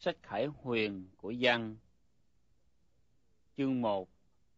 Sách Khải Huyền của Giăng, chương 1.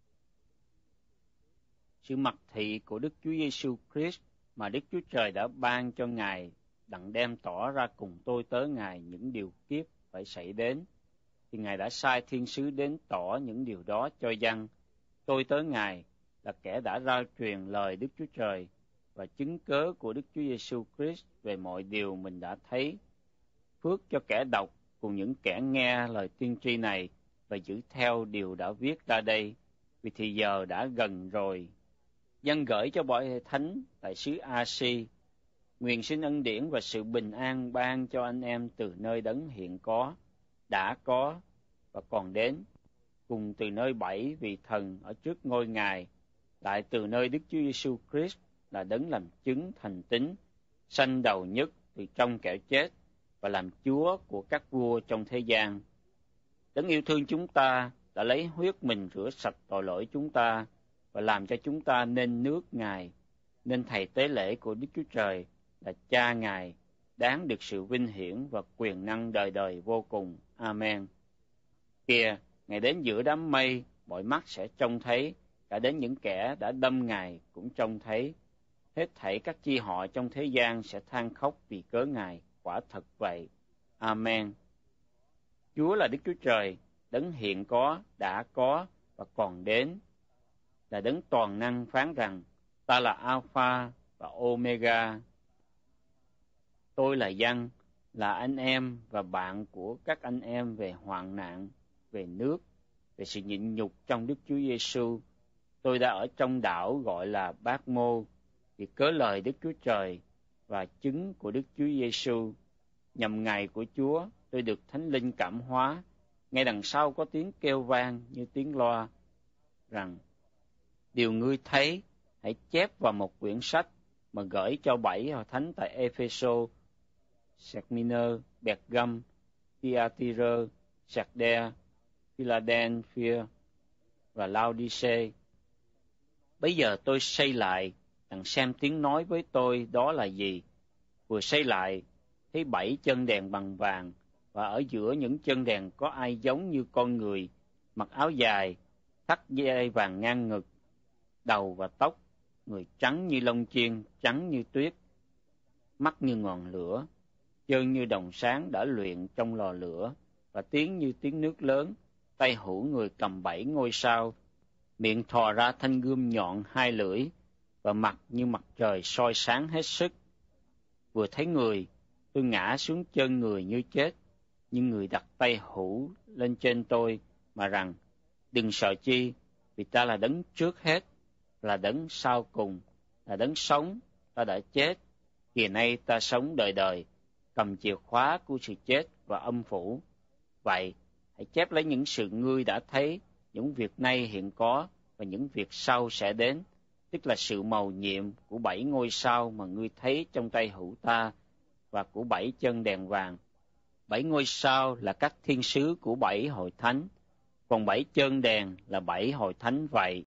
Sự mặc thị của Đức Chúa Giêsu Christ mà Đức Chúa Trời đã ban cho Ngài đặng đem tỏ ra cùng tôi tớ Ngài những điều kiếp phải xảy đến, thì Ngài đã sai thiên sứ đến tỏ những điều đó cho Giăng. Tôi tớ Ngài là kẻ đã rao truyền lời Đức Chúa Trời và chứng cớ của Đức Chúa Giêsu Christ về mọi điều mình đã thấy. Phước cho kẻ đọc cùng những kẻ nghe lời tiên tri này và giữ theo điều đã viết ra đây, vì thì giờ đã gần rồi. Giăng gửi cho bọn thánh tại xứ A-si, nguyện xin ân điển và sự bình an ban cho anh em từ nơi đấng hiện có, đã có và còn đến, cùng từ nơi bảy vị thần ở trước ngôi Ngài, lại từ nơi Đức Chúa Giêsu Christ là đấng làm chứng thành tín, sanh đầu nhất từ trong kẻ chết và làm Chúa của các vua trong thế gian. Đấng yêu thương chúng ta đã lấy huyết mình rửa sạch tội lỗi chúng ta và làm cho chúng ta nên nước Ngài, nên thầy tế lễ của Đức Chúa Trời là Cha Ngài, đáng được sự vinh hiển và quyền năng đời đời vô cùng. Amen. Kìa, Ngài đến giữa đám mây, mọi mắt sẽ trông thấy, cả đến những kẻ đã đâm Ngài cũng trông thấy. Hết thảy các chi họ trong thế gian sẽ than khóc vì cớ Ngài, quả thật vậy. Amen. Chúa là Đức Chúa Trời, đấng hiện có, đã có và còn đến, là đấng toàn năng phán rằng: Ta là Alpha và Omega. Tôi là Giăng, là anh em và bạn của các anh em về hoạn nạn, về nước, về sự nhịn nhục trong Đức Chúa Giêsu. Tôi đã ở trong đảo gọi là Bát Mô, vì cớ lời Đức Chúa Trời và chứng của Đức Chúa Giêsu. Nhằm ngày của Chúa, tôi được Thánh Linh cảm hóa. Ngay đằng sau có tiếng kêu vang như tiếng loa, rằng: Điều ngươi thấy, hãy chép vào một quyển sách mà gửi cho bảy hội thánh tại Epheso, Smyrna, Pergam, Thyatira, Sardis, Philadelphia và Laodice. Bây giờ tôi xây lại, đặng xem tiếng nói với tôi đó là gì. Vừa xây lại, thấy 7 chân đèn bằng vàng, và ở giữa những chân đèn có ai giống như con người, mặc áo dài, thắt dây vàng ngang ngực, đầu và tóc, người trắng như lông chiên, trắng như tuyết, mắt như ngọn lửa, chân như đồng sáng đã luyện trong lò lửa, và tiếng như tiếng nước lớn. Tay hữu người cầm 7 ngôi sao, miệng thò ra thanh gươm nhọn 2 lưỡi, và mặt như mặt trời soi sáng hết sức. Vừa thấy người, tôi ngã xuống chân người như chết, nhưng người đặt tay hữu lên trên tôi mà rằng: Đừng sợ chi, vì ta là đấng trước hết, là đấng sau cùng, là đấng sống, ta đã chết, kìa nay ta sống đời đời, cầm chìa khóa của sự chết và âm phủ. Vậy, hãy chép lấy những sự ngươi đã thấy, những việc nay hiện có và những việc sau sẽ đến, tức là sự mầu nhiệm của 7 ngôi sao mà ngươi thấy trong tay hữu ta, và của 7 chân đèn vàng. 7 ngôi sao là các thiên sứ của 7 hội thánh, còn 7 chân đèn là 7 hội thánh vậy.